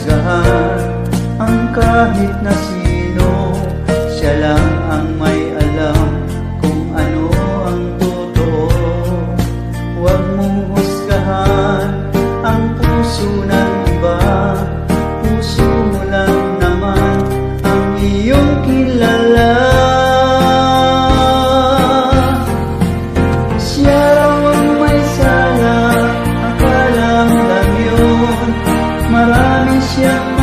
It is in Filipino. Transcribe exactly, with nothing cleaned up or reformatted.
husgahan ang kahit na sino. Siya lang ang may alam kung ano ang totoo. Huwag mong husgahan ang puso ng iba. Puso mo lang naman ang iyong kilala. Siya raw ang may sala, akala mo lang yun. Marami siyang